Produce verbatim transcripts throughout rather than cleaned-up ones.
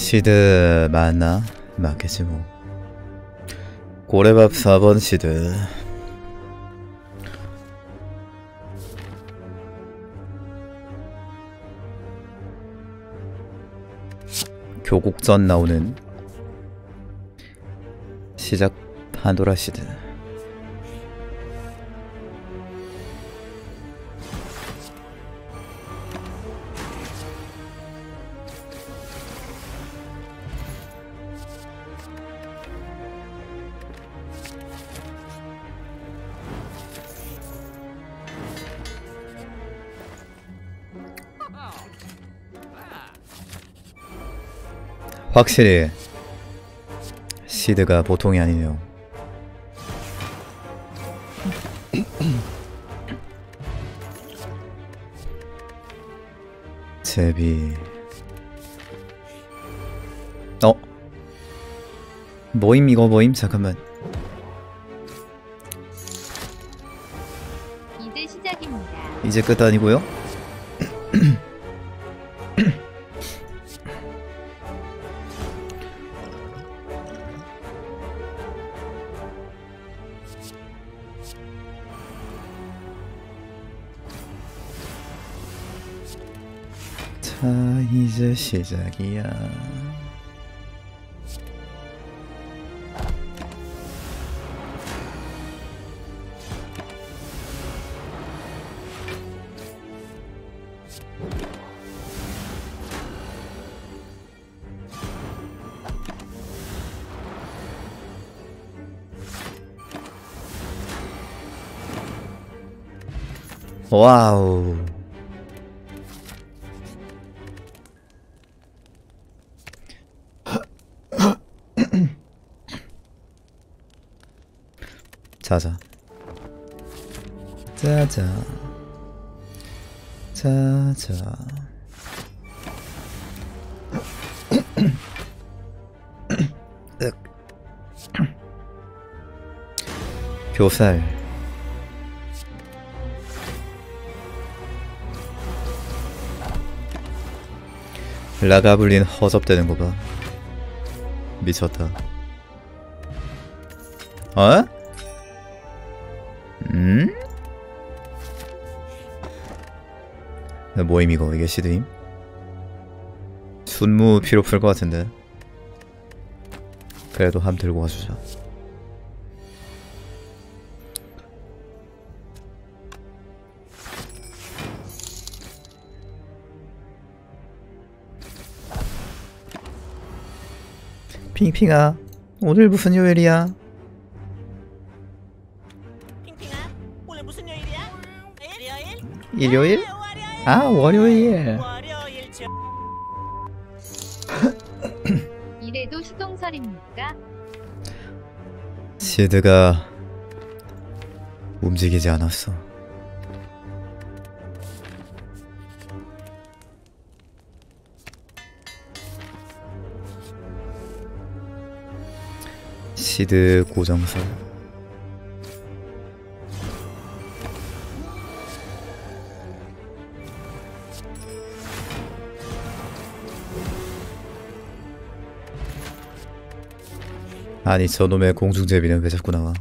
시드 맞나? 맞겠지 뭐. 고래밥 사 번 시드. 교국전 나오는 시작 판도라 시드. 확실히 시드가 보통이 아니네요. 제비. 어? 뭐임 이거 뭐임? 잠깐만. 이제 시작입니다. 이제 끝 아니고요? 자, 이제 시작이야. 와우. 자자 자자 자자. 교살. 라가블린 허접대는 거 봐. 미쳤다. 어? 음? 뭐임 이거? 이게 시드임? 순무 필요 없을 것 같은데. 그래도 함 들고 가주자. 핑핑아, 오늘 무슨 요일이야? 핑핑아, 오늘 무슨 요일이야? 일요일? 일요일? 월요일? 아, 월요일. 월요일 저... 이래도 수동설입니까? 시드가 움직이지 않았어. 시드 고정설. 아니 저놈의 공중제비는 왜 자꾸 나와?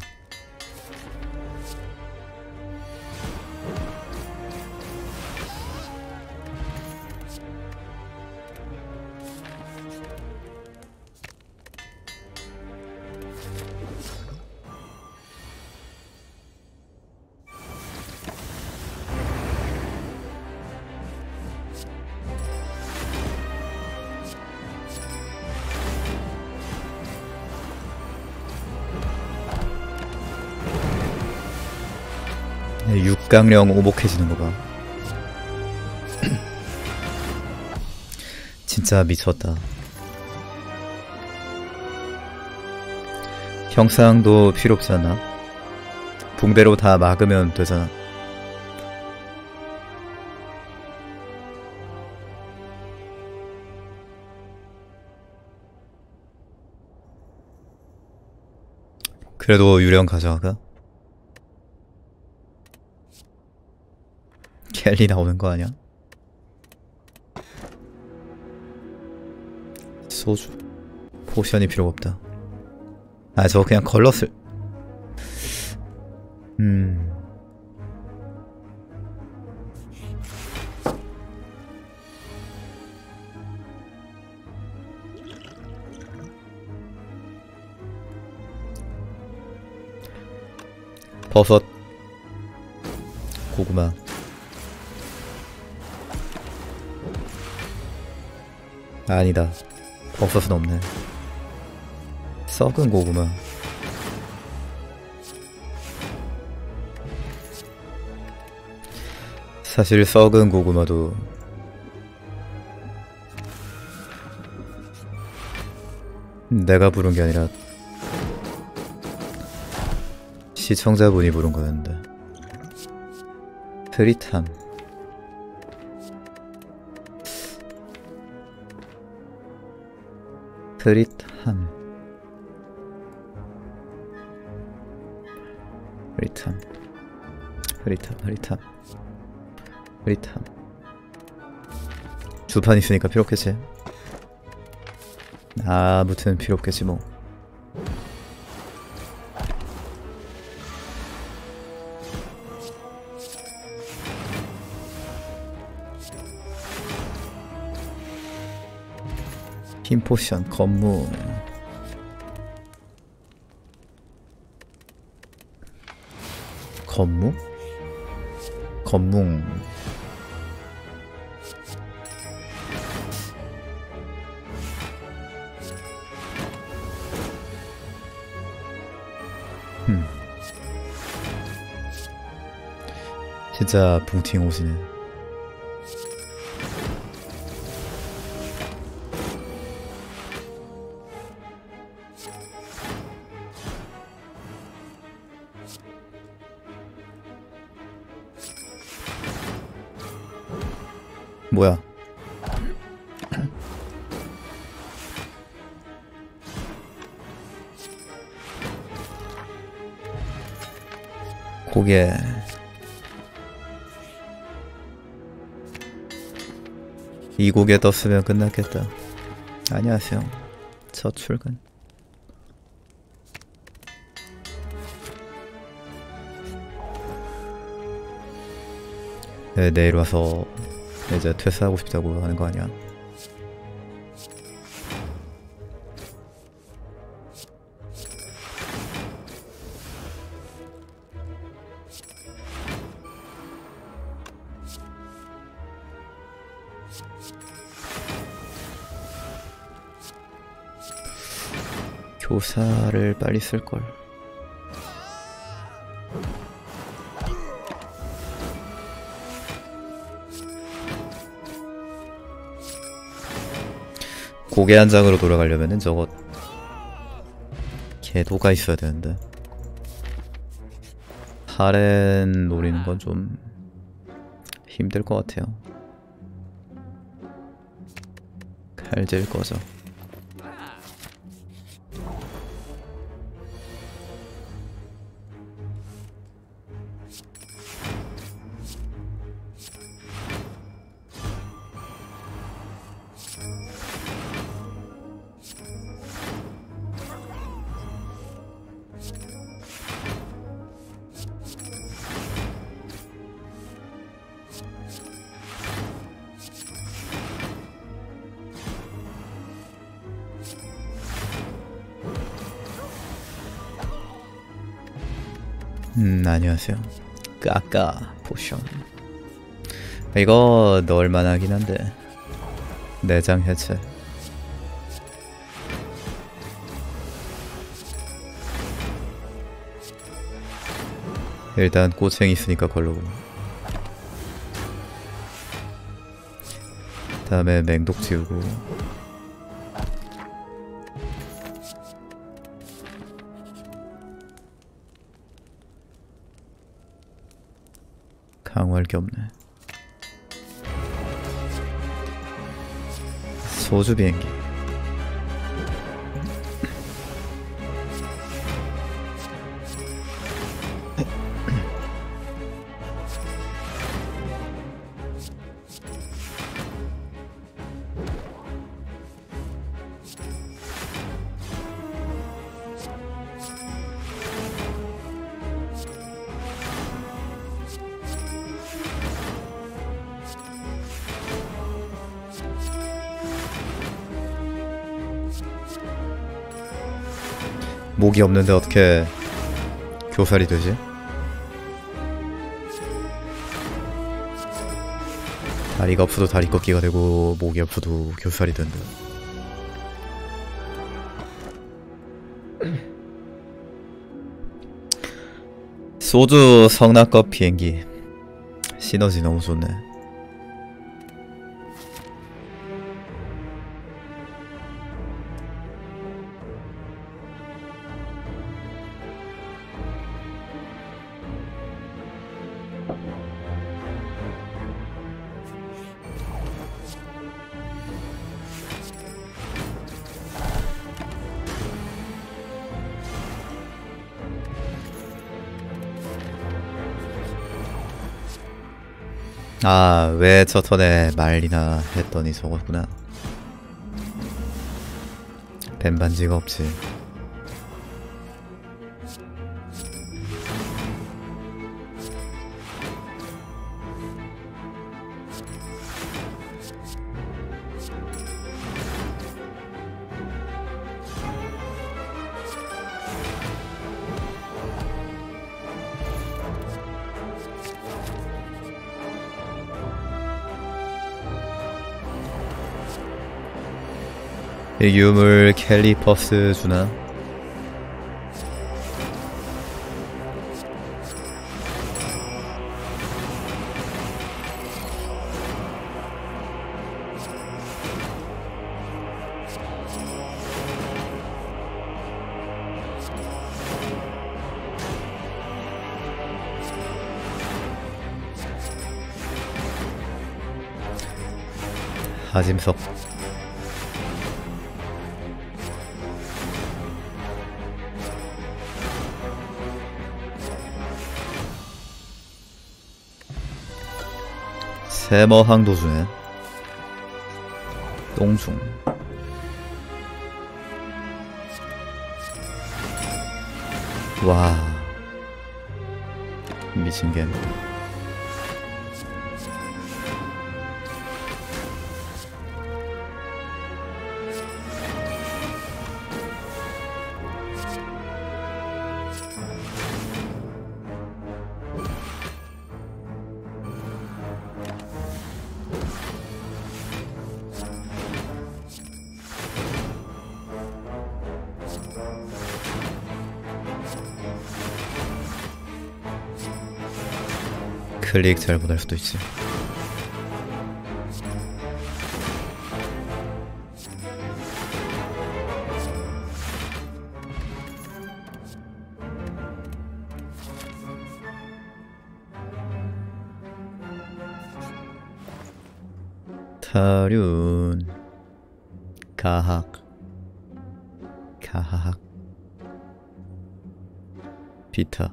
육강령 오목해지는 거 봐. 진짜 미쳤다. 형상도 필요 없지 않나? 붕대로 다 막으면 되잖아. 그래도 유령 가져갈까? 켈리 나오는 거 아니야? 소주 포션이 필요가 없다. 아 저거 그냥 걸렀을. 음 버섯 고구마 아니다. 버섯은 없네. 썩은 고구마. 사실 썩은 고구마도 내가 부른 게 아니라 시청자분이 부른 거였는데. 프리탐 프리탐 프리탐 프리탐 프리탐 프리탐 주판 있으니까 필요 없겠지. 아무튼 필요 없겠지 뭐. 힘 포션 건무 건무? 건뭉 음. 진짜 붕팅 오시네. 뭐야? 고개 이 고개 떴으면 끝났겠다. 안녕하세요. 첫 출근. 네, 내일 와서 이제 퇴사하고 싶다고 하는 거 아니야? 교사를 빨리 쓸걸. 고개 한 장으로 돌아가려면은 저거 궤도가 있어야 되는데 하렌 노리는 건 좀 힘들 것 같아요. 칼질 꺼져. 음 안녕하세요. 까까 포션 이거 넣을만 하긴 한데 내장 해체. 일단 꼬챙이 있으니까 걸르고 다음에 맹독 지우고 강화할 게 없네. 소주 비행기. 목이 없는데 어떻게 교살이 되지? 다리가 없어도 다리 꺾기가 되고 목이 없어도 교살이 된다. 소주 성낙급 비행기 시너지 너무 좋네. 아, 왜 저 턴에 말리나 했더니 저거구나. 뱀반지가 없지. 이 유물 캘리퍼스 주나? 하짐석. 세머항도 주네. 똥중. 와, 미친개. 클릭 잘못할 수도 있지. 타륜 가학 가학 비타.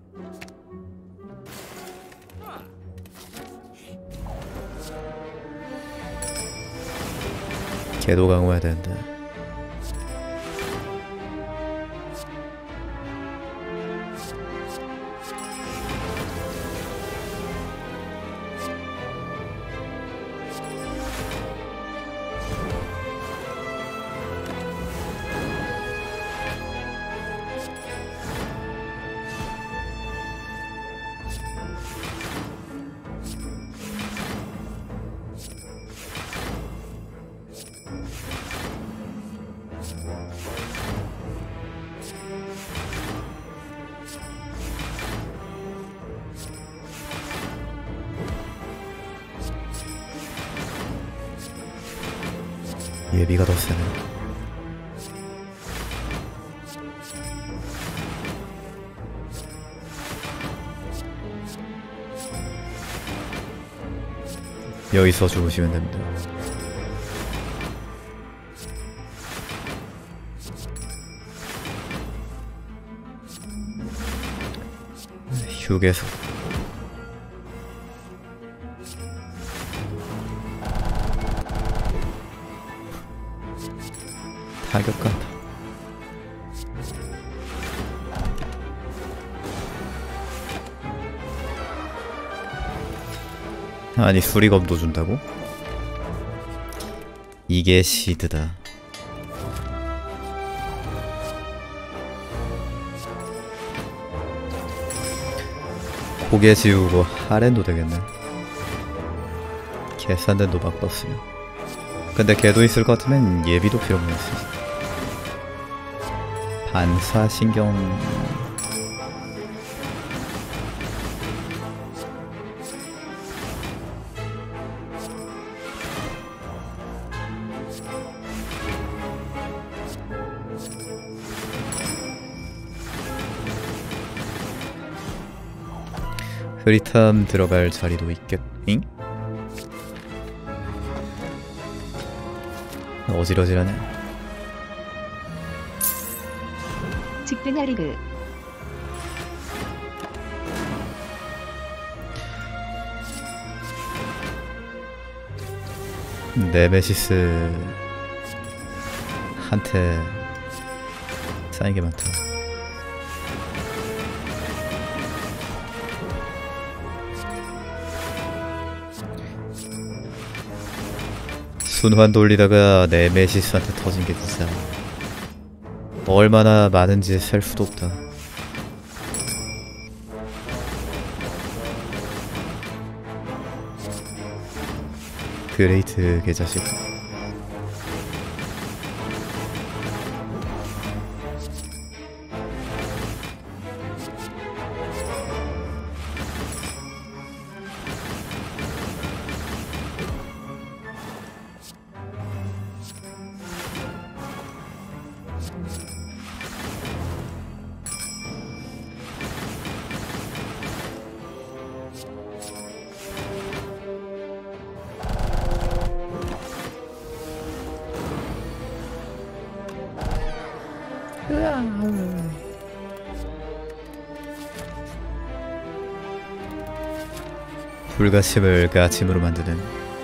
걔도 강화해야 되는데. 예비가 더 세네. 여기서 죽으시면 됩니다. 휴게소. 타격감. 아니 수리검도 준다고? 이게 시드다. 고개 지우고 하렌도 되겠네. 계산된 도박 떴으면. 근데 걔도 있을 것 같으면 예비도 필요 없는 수 있어. 반사신경. 흐릿함 들어갈 자리도 있겠.. 잉? 어지러지라네. 직등하리그 네메시스 한테 쌓인 게 많다. 순환 돌리다가 네메시스한테 터진 게 진짜 얼마나 많은지 셀 수도 없다. 그레이트 개자식. 불가침을 가침으로 만드는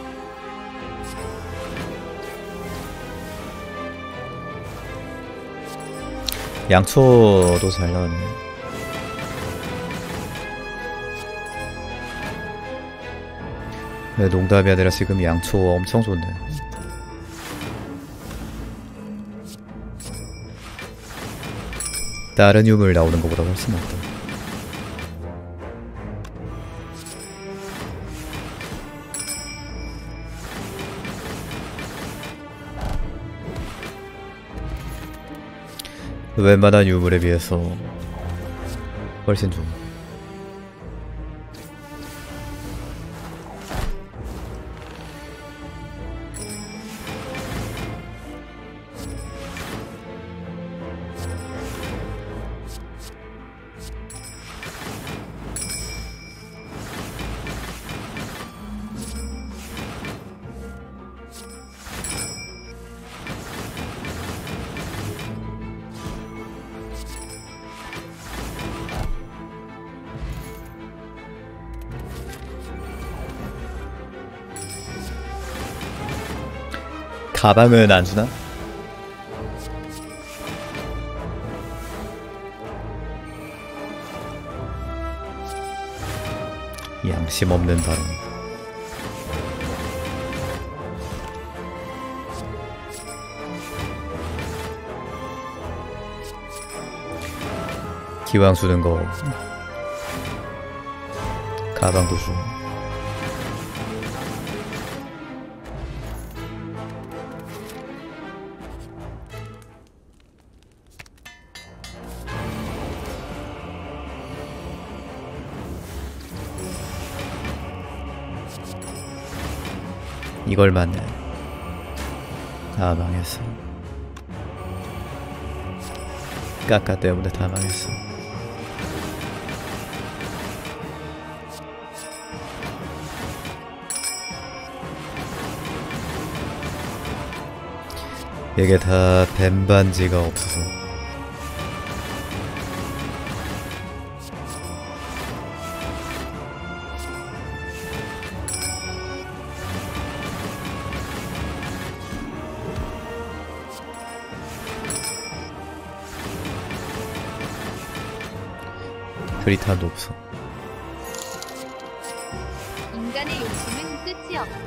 양초도 잘 나왔네. 네, 농담이 아니라 지금 양초 엄청 좋네. 다른 유물 나오는 것보다 훨씬 낫다. 웬만한 유물에 비해서 훨씬 좋아. 가방은 안 주나? 양심 없는 발언. 기왕 주는 거 가방도 줘. 이걸 맞네. 다 망했어. 까까 때문에 다 망했어. 이게 다 뱀반지가 없어서. 흐릿함도 없어. 인간의 욕심은 끝이 없다.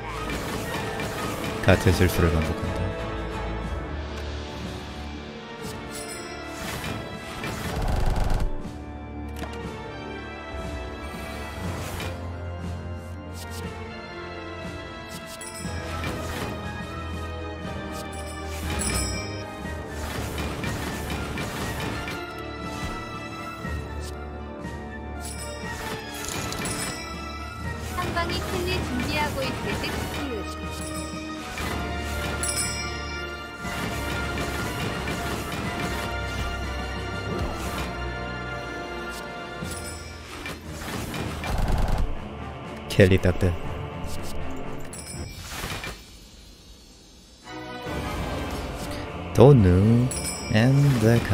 같은 실수를 반복한다. 헨리 준비하고 있을 듯 키읔. 켈리 딱들. 도누 앤데카.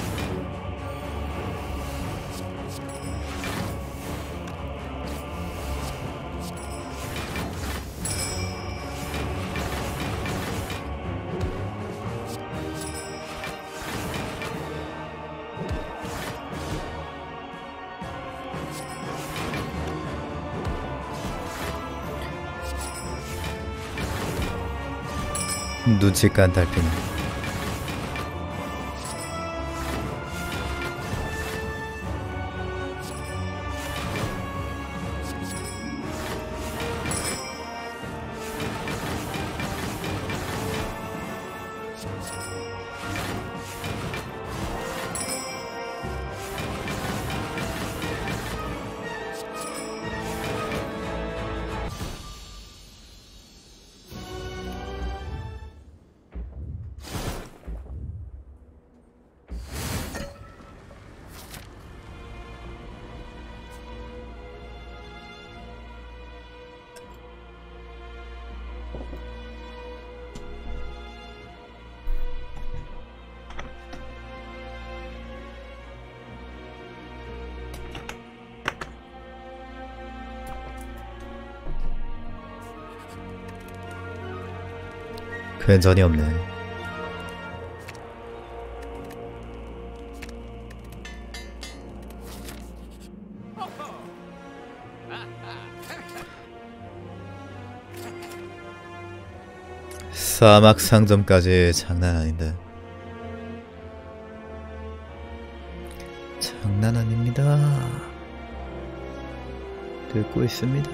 눈치깐 달팽이. 괜전이 없네. 사막 상점까지 장난 아닌데. 장난 아닙니다. 듣고 있습니다.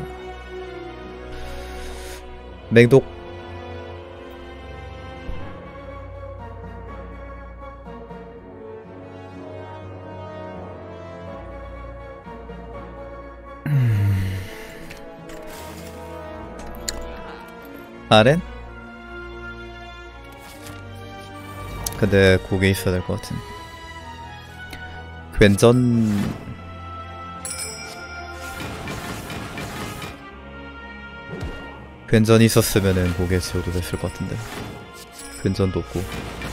맹독. 아렌? 근데 그게 있어야 될 것 같은. 괜전 괜전이 있었으면은 고개 지워도 됐을 것 같은데. 괜전도 없고.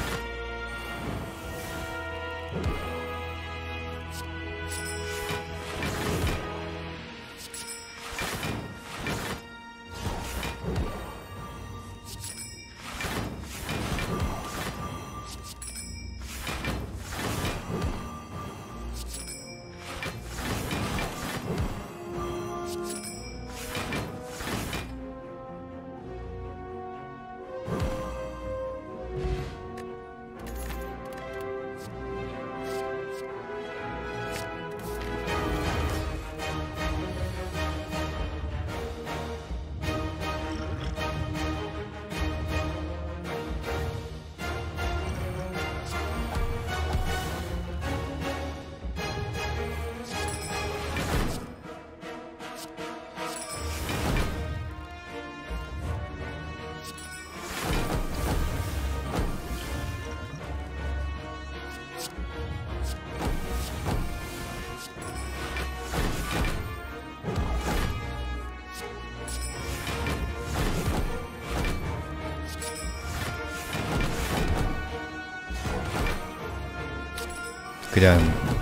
그냥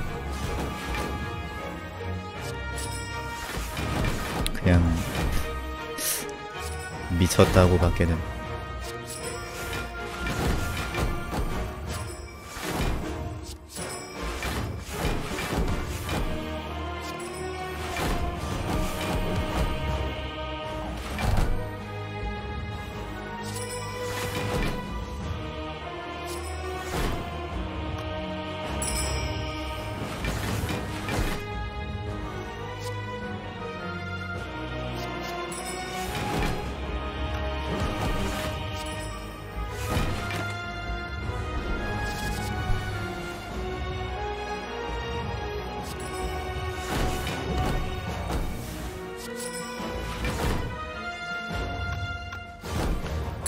그냥 미쳤다고 밖에는.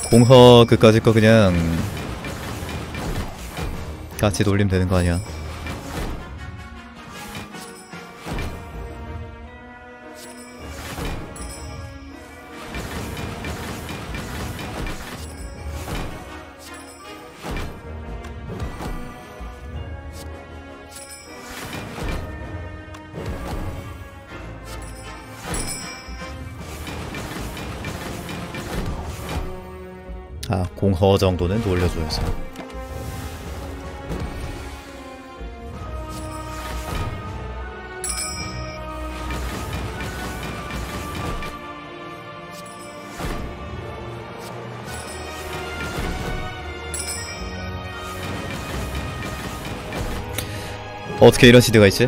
공허 그까짓 거 그냥 같이 돌리면 되는 거 아니야? 아, 공허 정도는 돌려줘야지. 어떻게 이런 시드가 있지?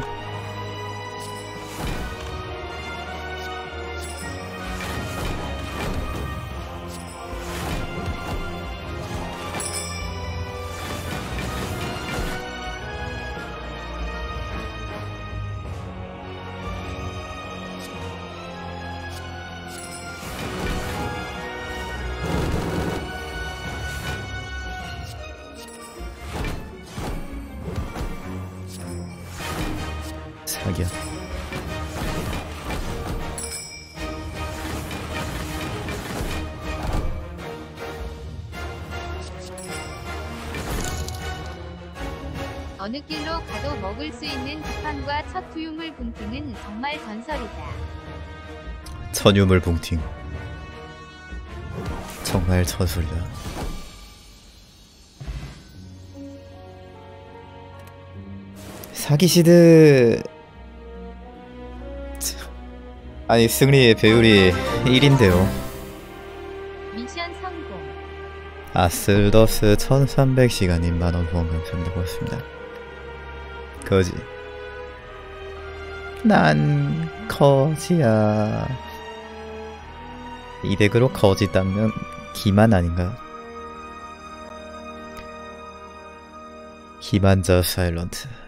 사기야. 어느 길로 가도 먹을 수 있는 두판과 첫 투유물 붕팅은 정말 전설이다. 천유물 붕팅. 정말 전술이다. 사기 시드. 아니 승리의 배율이 일인데요. 미션 성공. 아슬더스 천삼백 시간인 만원 후원 감사합니다. 고맙습니다. 거지. 난 거지야. 이 덱으로 거지 따면 기만 아닌가? 기만자 사일런트.